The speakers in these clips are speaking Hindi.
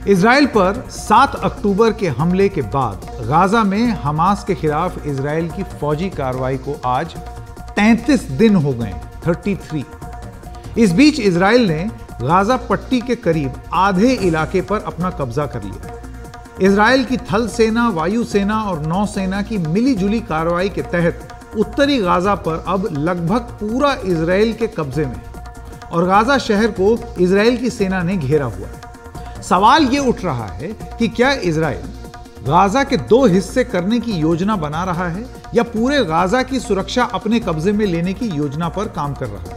इजराइल पर 7 अक्टूबर के हमले के बाद गाजा में हमास के खिलाफ इजराइल की फौजी कार्रवाई को आज 33 दिन हो गए, 33। इस बीच इजराइल ने गाजा पट्टी के करीब आधे इलाके पर अपना कब्जा कर लिया। इजराइल की थल सेना, वायु सेना और नौसेना की मिलीजुली कार्रवाई के तहत उत्तरी गाजा पर अब लगभग पूरा इजराइल के कब्जे में और गाजा शहर को इजराइल की सेना ने घेरा हुआ है। सवाल यह उठ रहा है कि क्या इजराइल गाजा के 2 हिस्से करने की योजना बना रहा है या पूरे गाजा की सुरक्षा अपने कब्जे में लेने की योजना पर काम कर रहा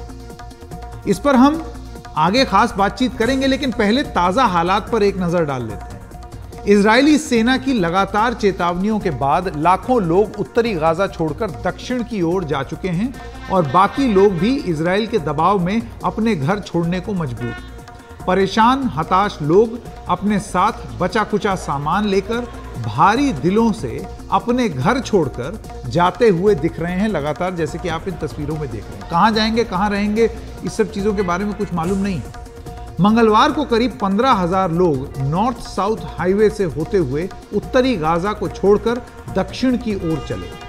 है। इस पर हम आगे खास बातचीत करेंगे, लेकिन पहले ताजा हालात पर एक नजर डाल लेते हैं। इजरायली सेना की लगातार चेतावनियों के बाद लाखों लोग उत्तरी गाजा छोड़कर दक्षिण की ओर जा चुके हैं और बाकी लोग भी इजराइल के दबाव में अपने घर छोड़ने को मजबूर। परेशान, हताश लोग अपने साथ बचा कुचा सामान लेकर भारी दिलों से अपने घर छोड़कर जाते हुए दिख रहे हैं लगातार, जैसे कि आप इन तस्वीरों में देख रहे हैं। कहां जाएंगे, कहां रहेंगे, इस सब चीजों के बारे में कुछ मालूम नहीं है। मंगलवार को करीब 15,000 लोग नॉर्थ साउथ हाईवे से होते हुए उत्तरी गाजा को छोड़कर दक्षिण की ओर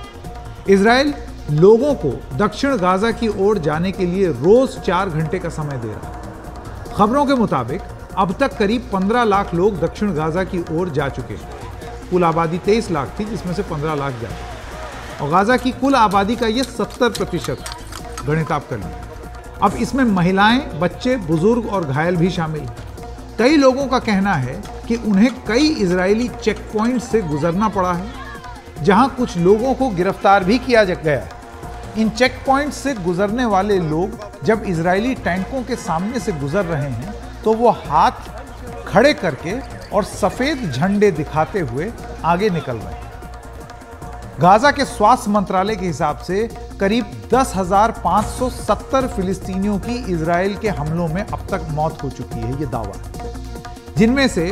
चले। इजराइल लोगों को दक्षिण गाजा की ओर जाने के लिए रोज 4 घंटे का समय दे रहा है। खबरों के मुताबिक अब तक करीब 15 लाख लोग दक्षिण गाजा की ओर जा चुके हैं। कुल आबादी 23 लाख थी, जिसमें से 15 लाख जा चुके और गाजा की कुल आबादी का यह 70% गणित आप कर लें। अब इसमें महिलाएं, बच्चे, बुजुर्ग और घायल भी शामिल हैं। कई लोगों का कहना है कि उन्हें कई इजरायली चेक पॉइंट से गुजरना पड़ा है, जहां कुछ लोगों को गिरफ्तार भी किया गया है। इन चेक पॉइंट से गुजरने वाले लोग जब इजरायली टैंकों के सामने से गुजर रहे हैं तो वो हाथ खड़े करके और सफेद झंडे दिखाते हुए आगे निकल रहे हैं। गाजा के स्वास्थ्य मंत्रालय के हिसाब से करीब 10,570 फिलिस्तीनियों की इजराइल के हमलों में अब तक मौत हो चुकी है, ये दावा है, जिनमें से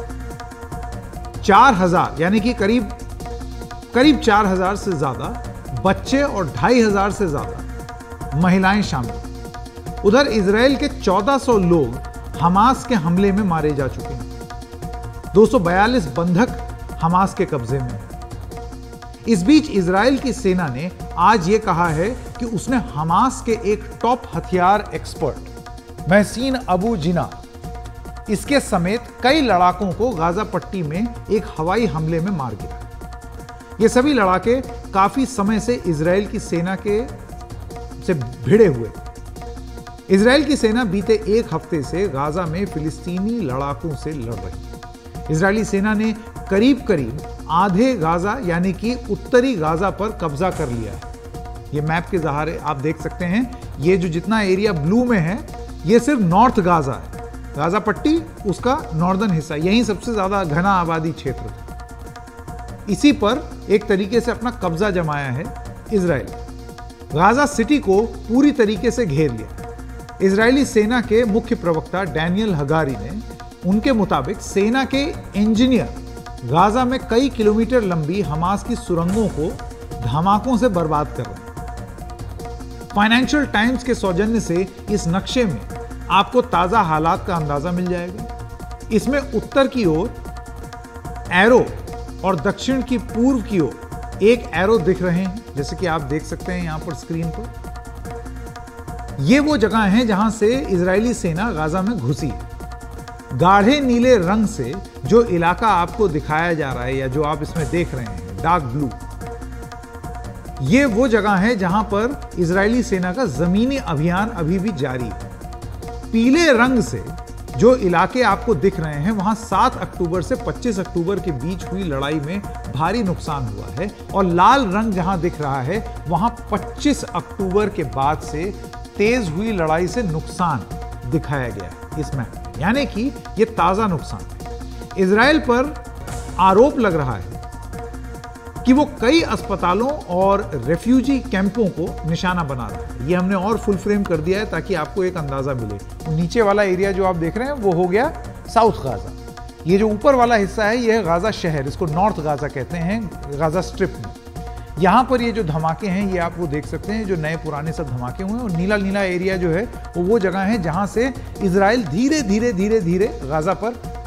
4,000 यानी कि करीब 4,000 से ज्यादा बच्चे और 2,500 से ज्यादा महिलाएं शामिल। उधर इजराइल के 1400 लोग हमास के हमले में मारे जा चुके हैं। 242 बंधक हमास के कब्जे में। इस बीच इजराइल की सेना ने आज यह कहा है कि उसने हमास के एक टॉप हथियार एक्सपर्ट महसीन अबू जिना इसके समेत कई लड़ाकों को गाजा पट्टी में एक हवाई हमले में मार गिरा। ये सभी लड़ाके काफी समय से इजराइल की सेना से भिड़े हुए। इजराइल की सेना बीते 1 हफ्ते से गाजा में फिलिस्तीनी लड़ाकों से लड़ रही है। इजरायली सेना ने करीब आधे गाजा यानी कि उत्तरी गाजा पर कब्जा कर लिया है। ये मैप के सहारे आप देख सकते हैं, ये जो जितना एरिया ब्लू में है ये सिर्फ नॉर्थ गाजा है। गाजा पट्टी उसका नॉर्दर्न हिस्सा, यहीं सबसे ज्यादा घना आबादी क्षेत्र था। इसी पर एक तरीके से अपना कब्जा जमाया है इजराइल। गाजा सिटी को पूरी तरीके से घेर लिया। इजरायली सेना के मुख्य प्रवक्ता डैनियल हगारी ने उनके मुताबिक सेना के इंजीनियर गाजा में कई किलोमीटर लंबी हमास की सुरंगों को धमाकों से बर्बाद कर रहे हैं। फाइनेंशियल टाइम्स के सौजन्य से इस नक्शे में आपको ताजा हालात का अंदाजा मिल जाएगा। इसमें उत्तर की ओर एरो और दक्षिण की पूर्व की ओर एक एरो दिख रहे हैं, जैसे कि आप देख सकते हैं यहां पर स्क्रीन पर। ये वो जगह हैं जहां से इजरायली सेना गाजा में घुसी है। गाढ़े नीले रंग से जो इलाका आपको दिखाया जा रहा है या जो आप इसमें देख रहे हैं डार्क ब्लू, ये वो जगह है जहां पर इजरायली सेना का जमीनी अभियान अभी भी जारी है। पीले रंग से जो इलाके आपको दिख रहे हैं वहां 7 अक्टूबर से 25 अक्टूबर के बीच हुई लड़ाई में भारी नुकसान हुआ है और लाल रंग जहां दिख रहा है वहां 25 अक्टूबर के बाद से तेज हुई लड़ाई से नुकसान दिखाया गया है इस मैप में, यानी कि यह ताजा नुकसान है। इजराइल पर आरोप लग रहा है कि वो कई अस्पतालों और रेफ्यूजी कैंपों को निशाना बना रहा है। ये हमने और फुल फ्रेम कर दिया है ताकि आपको एक अंदाजा मिले। तो नीचे वाला एरिया जो आप देख रहे हैं वो हो गया साउथ गाजा। ये जो ऊपर वाला हिस्सा है ये है गाजा शहर, इसको नॉर्थ गाजा कहते हैं गाजा स्ट्रिप में। यहाँ पर ये जो धमाके हैं ये आप वो देख सकते हैं, जो नए पुराने सब धमाके हुए हैं। और नीला नीला एरिया जो है वो जगह है जहाँ से इजराइल धीरे धीरे गाजा पर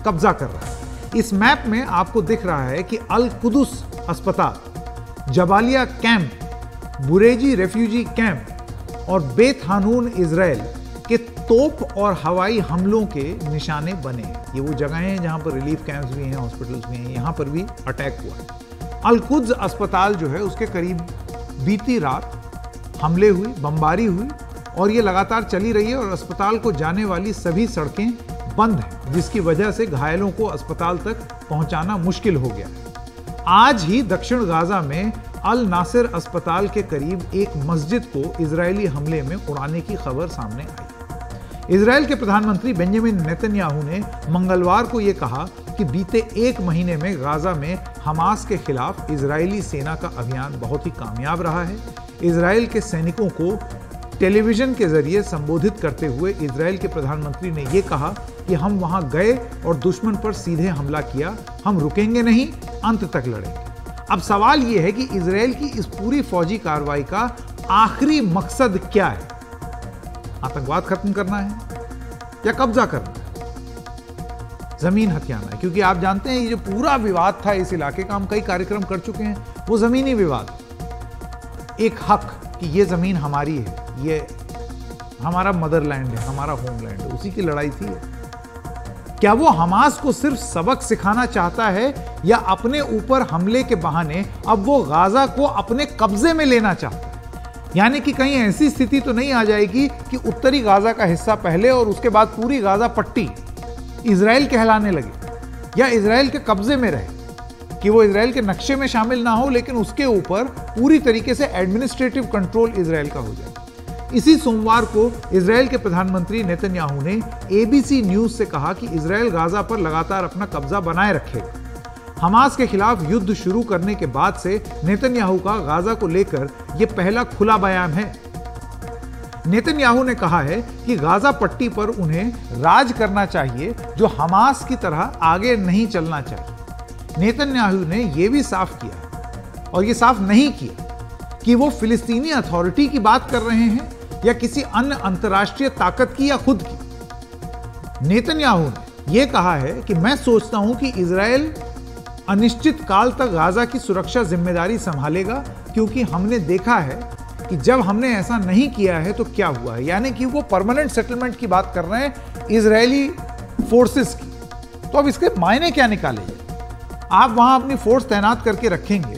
कब्जा कर रहा है। इस मैप में आपको दिख रहा है कि अल कुदस अस्पताल, Jabalia camp, Bureij refugee camp और बेत हानून इजराइल के तोप और हवाई हमलों के निशाने बने हैं। ये वो जगहें हैं जहां पर रिलीफ कैंप्स भी हैं, हॉस्पिटल्स भी हैं, यहां पर भी अटैक हुआ है। अल कुद्स अस्पताल जो है उसके करीब बीती रात हमले हुए, बमबारी हुई और ये लगातार चली रही है और अस्पताल को जाने वाली सभी सड़कें बंद हैं, जिसकी वजह से घायलों को अस्पताल तक पहुंचाना मुश्किल हो गया है। आज ही दक्षिण गाजा में अल नासिर अस्पताल के करीब एक मस्जिद को इजरायली हमले में उड़ाने की खबर सामने आई। इजरायल के प्रधानमंत्री बेंजामिन नेतन्याहू ने मंगलवार को यह कहा कि बीते एक महीने में गाजा में हमास के खिलाफ इजरायली सेना का अभियान बहुत ही कामयाब रहा है। इजरायल के सैनिकों को टेलीविजन के जरिए संबोधित करते हुए इजरायल के प्रधानमंत्री ने यह कहा कि हम वहां गए और दुश्मन पर सीधे हमला किया, हम रुकेंगे नहीं, अंत तक लड़ेंगे। अब सवाल यह है कि इजरायल की इस पूरी फौजी कार्रवाई का आखिरी मकसद क्या है? आतंकवाद खत्म करना है या कब्जा करना है, जमीन हथियाना है? क्योंकि आप जानते हैं ये जो पूरा विवाद था इस इलाके का, हम कई कार्यक्रम कर चुके हैं, वो जमीनी विवाद, एक हक कि ये जमीन हमारी है, ये हमारा मदरलैंड है, हमारा होमलैंड है, उसी की लड़ाई थी। क्या वो हमास को सिर्फ सबक सिखाना चाहता है या अपने ऊपर हमले के बहाने अब वो गाजा को अपने कब्जे में लेना चाहता है? यानी कि कहीं ऐसी स्थिति तो नहीं आ जाएगी कि उत्तरी गाजा का हिस्सा पहले और उसके बाद पूरी गाजा पट्टी इजराइल कहलाने लगे या इजराइल के कब्जे में रहे, कि वो इजराइल के नक्शे में शामिल ना हो लेकिन उसके ऊपर पूरी तरीके से एडमिनिस्ट्रेटिव कंट्रोल इजराइल का हो जाए। इसी सोमवार को इजराइल के प्रधानमंत्री नेतन्याहू ने एबीसी न्यूज से कहा कि इजराइल गाजा पर लगातार अपना कब्जा बनाए रखेगा। हमास के खिलाफ युद्ध शुरू करने के बाद से नेतन्याहू का गाजा को लेकर यह पहला खुला बयान है। नेतन्याहू ने कहा है कि गाजा पट्टी पर उन्हें राज करना चाहिए, जो हमास की तरह आगे नहीं चलना चाहिए। नेतन्याहू ने यह भी साफ किया और यह साफ नहीं किया कि वो फिलिस्तीनी अथॉरिटी की बात कर रहे हैं या किसी अन्य अंतर्राष्ट्रीय ताकत की या खुद की। नेतन्याहू ने यह कहा है कि मैं सोचता हूं कि इजराइल अनिश्चित काल तक गाजा की सुरक्षा जिम्मेदारी संभालेगा, क्योंकि हमने देखा है कि जब हमने ऐसा नहीं किया है तो क्या हुआ है। यानी कि वो परमानेंट सेटलमेंट की बात कर रहे हैं इजरायली फोर्सेस की। तो अब इसके मायने क्या निकालेंगे? आप वहां अपनी फोर्स तैनात करके रखेंगे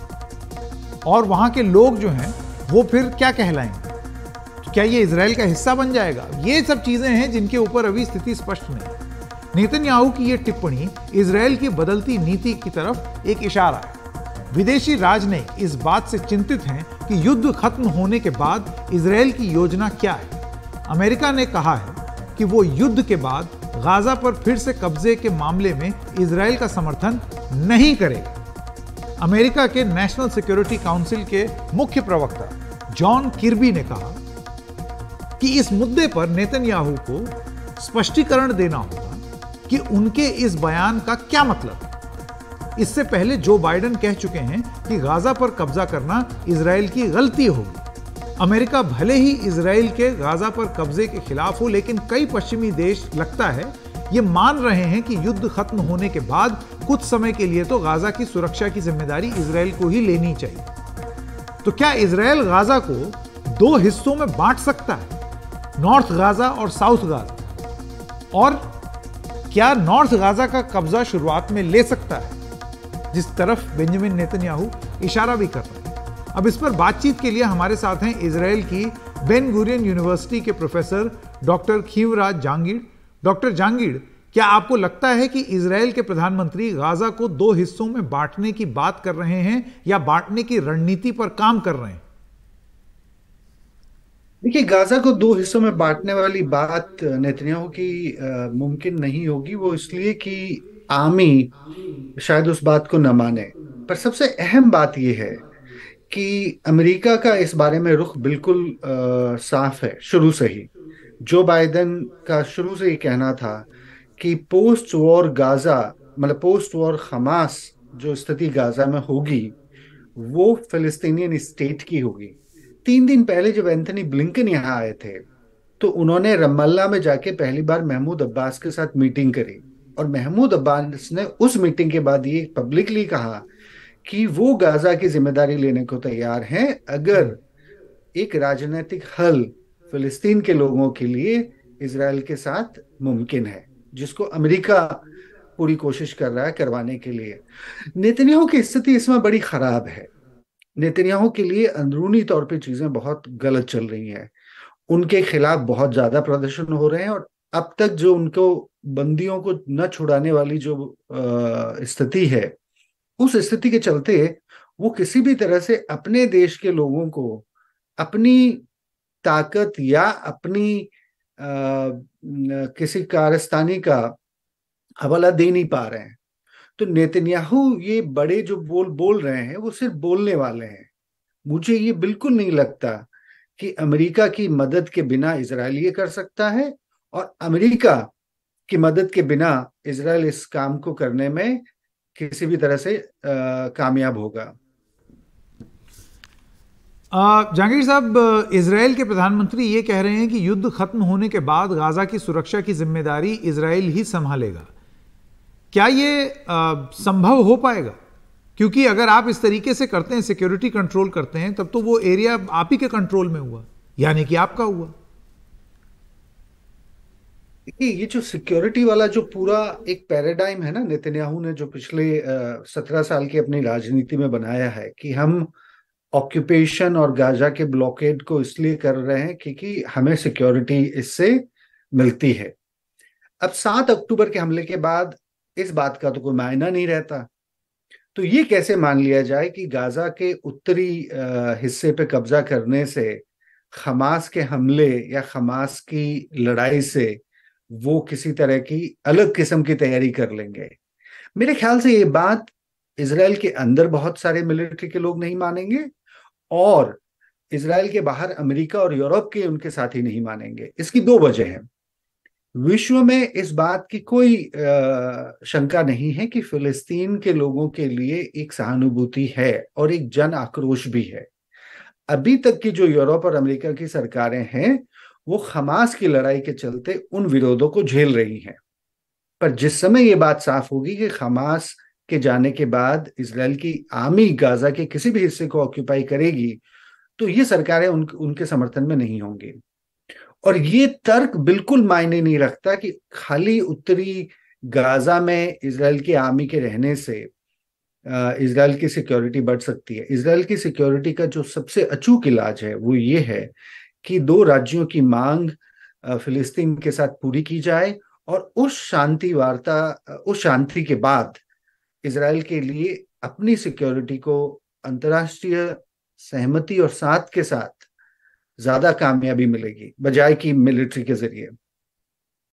और वहां के लोग जो हैं वो फिर क्या कहलाएंगे? क्या ये इजराइल का हिस्सा बन जाएगा? ये सब चीजें हैं जिनके ऊपर अभी स्थिति स्पष्ट नहीं है। नेतन्याहू की ये टिप्पणी इजराइल की बदलती नीति की तरफ एक इशारा है। विदेशी राजनयिक इस बात से चिंतित हैं कि युद्ध खत्म होने के बाद इजराइल की योजना क्या है। अमेरिका ने कहा है कि वो युद्ध के बाद गाजा पर फिर से कब्जे के मामले में इजराइल का समर्थन नहीं करेगा। अमेरिका के नेशनल सिक्योरिटी काउंसिल के मुख्य प्रवक्ता जॉन किर्बी ने कहा कि इस मुद्दे पर नेतन्याहू को स्पष्टीकरण देना होगा कि उनके इस बयान का क्या मतलब है। इससे पहले जो बाइडेन कह चुके हैं कि गाजा पर कब्जा करना इजराइल की गलती होगी। अमेरिका भले ही इजराइल के गाजा पर कब्जे के खिलाफ हो, लेकिन कई पश्चिमी देश लगता है ये मान रहे हैं कि युद्ध खत्म होने के बाद कुछ समय के लिए तो गाजा की सुरक्षा की जिम्मेदारी इजराइल को ही लेनी चाहिए। तो क्या इजराइल गाजा को दो हिस्सों में बांट सकता है, नॉर्थ गाजा और साउथ गाजा? और क्या नॉर्थ गाजा का कब्जा शुरुआत में ले सकता है, जिस तरफ बेंजामिन नेतन्याहू इशारा भी कर रहे हैं? अब इस पर बातचीत के लिए हमारे साथ हैं इजराइल की बेन गुरियन यूनिवर्सिटी के professor doctor Khivraj Jangid. Doctor Jangid, क्या आपको लगता है कि इजराइल के प्रधानमंत्री गाजा को दो हिस्सों में बांटने की बात कर रहे हैं या बांटने की रणनीति पर काम कर रहे हैं? देखिए, गाजा को दो हिस्सों में बांटने वाली बात नेतन्याहू की मुमकिन नहीं होगी। वो इसलिए कि आर्मी शायद उस बात को न माने। पर सबसे अहम बात यह है कि अमेरिका का इस बारे में रुख बिल्कुल साफ है शुरू से ही। जो बाइडेन का शुरू से ही कहना था कि पोस्ट वॉर गाजा, मतलब पोस्ट वॉर हमास जो स्थिति गाजा में होगी वो फिलिस्तीनियन स्टेट की होगी। 3 दिन पहले जब एंथनी ब्लिंकन यहाँ आए थे तो उन्होंने रमल्ला में जाके पहली बार महमूद अब्बास के साथ मीटिंग करी और महमूद अब्बास ने उस मीटिंग के बाद ये पब्लिकली कहा कि वो गाजा की जिम्मेदारी लेने को तैयार हैं अगर एक राजनीतिक हल फिलिस्तीन के लोगों के लिए इसराइल के साथ मुमकिन है, जिसको अमेरिका पूरी कोशिश कर रहा है करवाने के लिए। नेतन्याहू की स्थिति इसमें बड़ी खराब है। नेतन्याहू के लिए अंदरूनी तौर पे चीजें बहुत गलत चल रही हैं। उनके खिलाफ बहुत ज्यादा प्रदर्शन हो रहे हैं, और अब तक जो उनको बंदियों को न छुड़ाने वाली जो स्थिति है, उस स्थिति के चलते वो किसी भी तरह से अपने देश के लोगों को अपनी ताकत या अपनी किसी कारस्तानी का हवाला दे नहीं पा रहे हैं। तो नेतन्याहू ये बड़े जो बोल बोल रहे हैं वो सिर्फ बोलने वाले हैं। मुझे ये बिल्कुल नहीं लगता कि अमेरिका की मदद के बिना इसराइल ये कर सकता है, और अमेरिका की मदद के बिना इसराइल इस काम को करने में किसी भी तरह से कामयाब होगा। जहांगीर साहब, इजराइल के प्रधानमंत्री ये कह रहे हैं कि युद्ध खत्म होने के बाद गाजा की सुरक्षा की जिम्मेदारी इजराइल ही संभालेगा। क्या ये संभव हो पाएगा? क्योंकि अगर आप इस तरीके से करते हैं, सिक्योरिटी कंट्रोल करते हैं, तब तो वो एरिया आप ही के कंट्रोल में हुआ, यानी कि आपका हुआ। ये जो सिक्योरिटी वाला जो पूरा एक पैराडाइम है ना, नेतन्याहू ने जो पिछले 17 साल की अपनी राजनीति में बनाया है कि हम ऑक्यूपेशन और गाजा के ब्लॉकेड को इसलिए कर रहे हैं क्योंकि हमें सिक्योरिटी इससे मिलती है। अब 7 अक्टूबर के हमले के बाद इस बात का तो कोई मायना नहीं रहता। तो ये कैसे मान लिया जाए कि गाजा के उत्तरी हिस्से पे कब्जा करने से, हमास के हमले या हमास की लड़ाई से वो किसी तरह की अलग किस्म की तैयारी कर लेंगे? मेरे ख्याल से ये बात इसराइल के अंदर बहुत सारे मिलिट्री के लोग नहीं मानेंगे, और इसराइल के बाहर अमेरिका और यूरोप के उनके साथी नहीं मानेंगे। इसकी 2 वजह है। विश्व में इस बात की कोई शंका नहीं है कि फिलिस्तीन के लोगों के लिए एक सहानुभूति है और एक जन आक्रोश भी है। अभी तक की जो यूरोप और अमेरिका की सरकारें हैं वो हमास की लड़ाई के चलते उन विरोधों को झेल रही हैं। पर जिस समय ये बात साफ होगी कि हमास के जाने के बाद इसराइल की आर्मी गाजा के किसी भी हिस्से को ऑक्यूपाई करेगी, तो ये सरकारें उनके समर्थन में नहीं होंगी। और ये तर्क बिल्कुल मायने नहीं रखता कि खाली उत्तरी गाजा में इसराइल की आर्मी के रहने से इसराइल की सिक्योरिटी बढ़ सकती है। इसराइल की सिक्योरिटी का जो सबसे अचूक इलाज है वो ये है कि 2 राज्यों की मांग फिलिस्तीन के साथ पूरी की जाए, और उस शांति के बाद इसराइल के लिए अपनी सिक्योरिटी को अंतर्राष्ट्रीय सहमति और साथ के साथ ज्यादा कामयाबी मिलेगी बजाय कि मिलिट्री के जरिए।